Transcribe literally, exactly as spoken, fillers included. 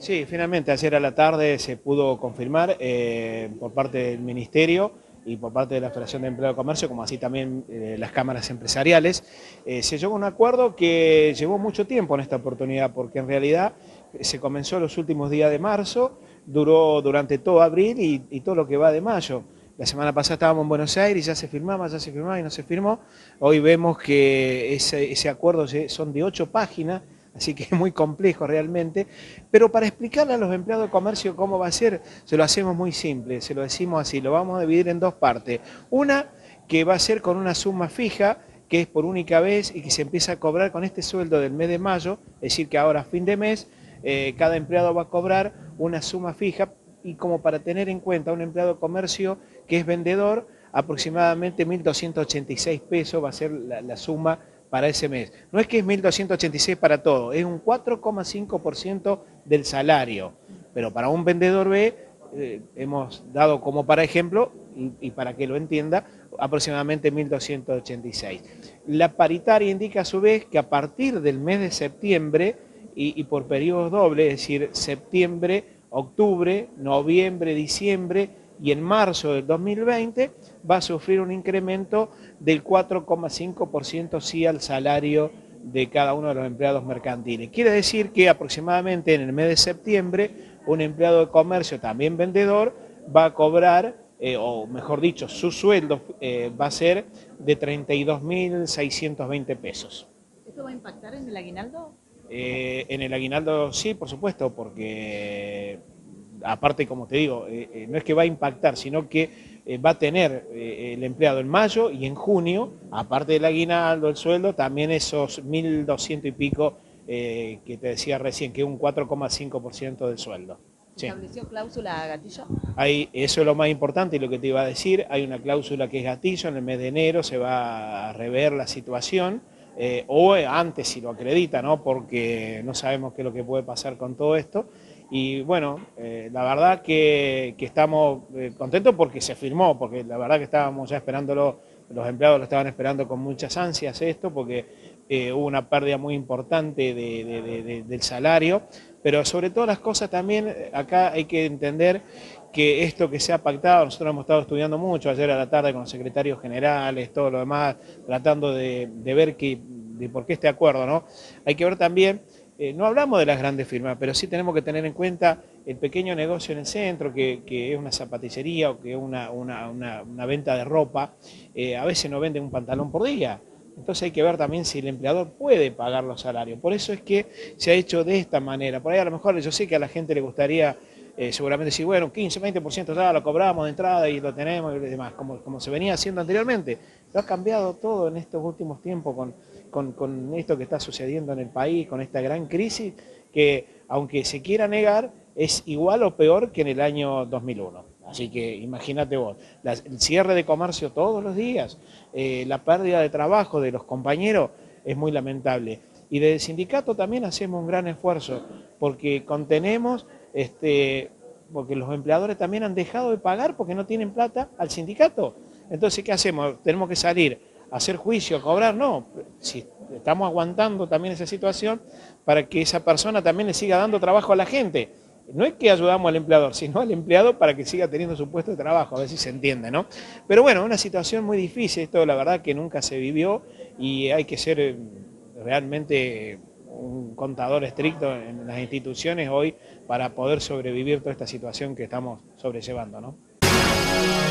Sí, finalmente ayer a la tarde se pudo confirmar eh, por parte del Ministerio y por parte de la Federación de Empleo y Comercio, como así también eh, las cámaras empresariales, eh, se llegó a un acuerdo que llevó mucho tiempo en esta oportunidad, porque en realidad se comenzó los últimos días de marzo, duró durante todo abril y, y todo lo que va de mayo. La semana pasada estábamos en Buenos Aires y ya se firmaba, ya se firmaba y no se firmó. Hoy vemos que ese, ese acuerdo son de ocho páginas, así que es muy complejo realmente, pero para explicarle a los empleados de comercio cómo va a ser, se lo hacemos muy simple, se lo decimos así, lo vamos a dividir en dos partes. Una que va a ser con una suma fija, que es por única vez y que se empieza a cobrar con este sueldo del mes de mayo, es decir, que ahora a fin de mes eh, cada empleado va a cobrar una suma fija, y como para tener en cuenta un empleado de comercio que es vendedor, aproximadamente mil doscientos ochenta y seis pesos va a ser la, la suma para ese mes. No es que es mil doscientos ochenta y seis para todo, es un cuatro coma cinco por ciento del salario, pero para un vendedor B eh, hemos dado como para ejemplo, y, y para que lo entienda, aproximadamente mil doscientos ochenta y seis. La paritaria indica a su vez que a partir del mes de septiembre y, y por periodos dobles, es decir, septiembre, octubre, noviembre, diciembre y en marzo del dos mil veinte va a sufrir un incremento del cuatro coma cinco por ciento sí al salario de cada uno de los empleados mercantiles. Quiere decir que aproximadamente en el mes de septiembre un empleado de comercio, también vendedor, va a cobrar, eh, o mejor dicho, su sueldo eh, va a ser de treinta y dos mil seiscientos veinte pesos. ¿Esto va a impactar en el aguinaldo? Eh, en el aguinaldo sí, por supuesto, porque aparte, como te digo, eh, eh, no es que va a impactar, sino que eh, va a tener eh, el empleado en mayo y en junio, aparte del aguinaldo, el sueldo, también esos mil doscientos y pico eh, que te decía recién, que es un cuatro coma cinco por ciento del sueldo. Sí. ¿Estableció cláusula gatillo? Hay, eso es lo más importante y lo que te iba a decir, hay una cláusula que es gatillo, en el mes de enero se va a rever la situación. Eh, o antes si lo acredita, ¿no? Porque no sabemos qué es lo que puede pasar con todo esto. Y bueno, eh, la verdad que, que estamos eh, contentos porque se firmó, porque la verdad que estábamos ya esperándolo, los empleados lo estaban esperando con muchas ansias esto, porque eh, hubo una pérdida muy importante de, de, de, de, del salario, pero sobre todas las cosas también acá hay que entender que esto que se ha pactado, nosotros hemos estado estudiando mucho ayer a la tarde con los secretarios generales, todo lo demás, tratando de, de ver que, de por qué este acuerdo, ¿no? Hay que ver también, eh, no hablamos de las grandes firmas, pero sí tenemos que tener en cuenta el pequeño negocio en el centro, que, que es una zapaticería o que es una, una, una, una venta de ropa, eh, a veces no venden un pantalón por día. Entonces hay que ver también si el empleador puede pagar los salarios. Por eso es que se ha hecho de esta manera. Por ahí a lo mejor yo sé que a la gente le gustaría eh, seguramente decir, bueno, quince, veinte por ciento ya lo cobramos de entrada y lo tenemos y demás, como, como se venía haciendo anteriormente. Pero ha cambiado todo en estos últimos tiempos con, con, con esto que está sucediendo en el país, con esta gran crisis, que aunque se quiera negar, es igual o peor que en el año dos mil uno. Así que imagínate vos, la, el cierre de comercio todos los días, eh, la pérdida de trabajo de los compañeros es muy lamentable. Y desde el sindicato también hacemos un gran esfuerzo, porque contenemos, este, porque los empleadores también han dejado de pagar porque no tienen plata al sindicato. Entonces, ¿qué hacemos? ¿Tenemos que salir a hacer juicio, a cobrar? No, si estamos aguantando también esa situación para que esa persona también le siga dando trabajo a la gente. No es que ayudamos al empleador, sino al empleado para que siga teniendo su puesto de trabajo, a ver si se entiende, ¿no? Pero bueno, una situación muy difícil, esto la verdad que nunca se vivió y hay que ser realmente un contador estricto en las instituciones hoy para poder sobrevivir toda esta situación que estamos sobrellevando, ¿no?